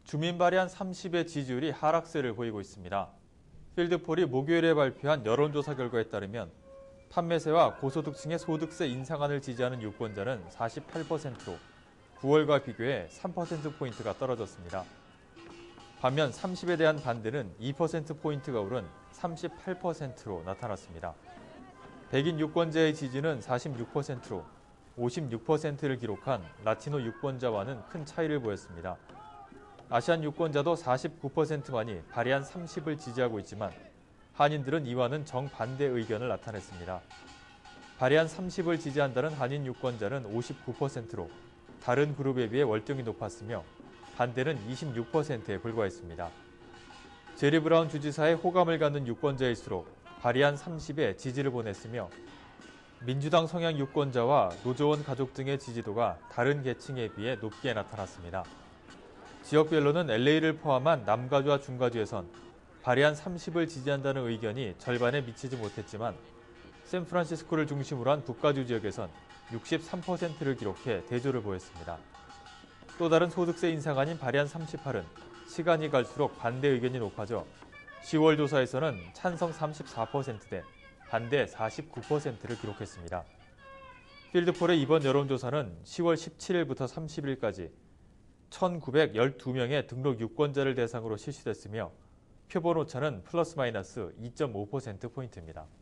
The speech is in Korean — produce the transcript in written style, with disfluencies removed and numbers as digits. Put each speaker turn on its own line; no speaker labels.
주민 발의안 30의 지지율이 하락세를 보이고 있습니다. 필드폴이 목요일에 발표한 여론조사 결과에 따르면 판매세와 고소득층의 소득세 인상안을 지지하는 유권자는 48%로 9월과 비교해 3%포인트가 떨어졌습니다. 반면 30에 대한 반대는 2%포인트가 오른 38%로 나타났습니다. 백인 유권자의 지지는 46%로 56%를 기록한 라티노 유권자와는 큰 차이를 보였습니다. 아시안 유권자도 49%만이 발의안 30을 지지하고 있지만 한인들은 이와는 정반대 의견을 나타냈습니다. 발의안 30을 지지한다는 한인 유권자는 59%로 다른 그룹에 비해 월등히 높았으며 반대는 26%에 불과했습니다. 제리 브라운 주지사의 호감을 갖는 유권자일수록 발의안 30에 지지를 보냈으며 민주당 성향 유권자와 노조원 가족 등의 지지도가 다른 계층에 비해 높게 나타났습니다. 지역별로는 LA를 포함한 남가주와 중가주에선 발의안 30을 지지한다는 의견이 절반에 미치지 못했지만 샌프란시스코를 중심으로 한 북가주 지역에선 63%를 기록해 대조를 보였습니다. 또 다른 소득세 인상안인 발의안 38은 시간이 갈수록 반대 의견이 높아져 10월 조사에서는 찬성 34%대 반대 49%를 기록했습니다. 필드폴의 이번 여론조사는 10월 17일부터 30일까지 1,912명의 등록 유권자를 대상으로 실시됐으며 표본 오차는 플러스 마이너스 2.5%포인트입니다.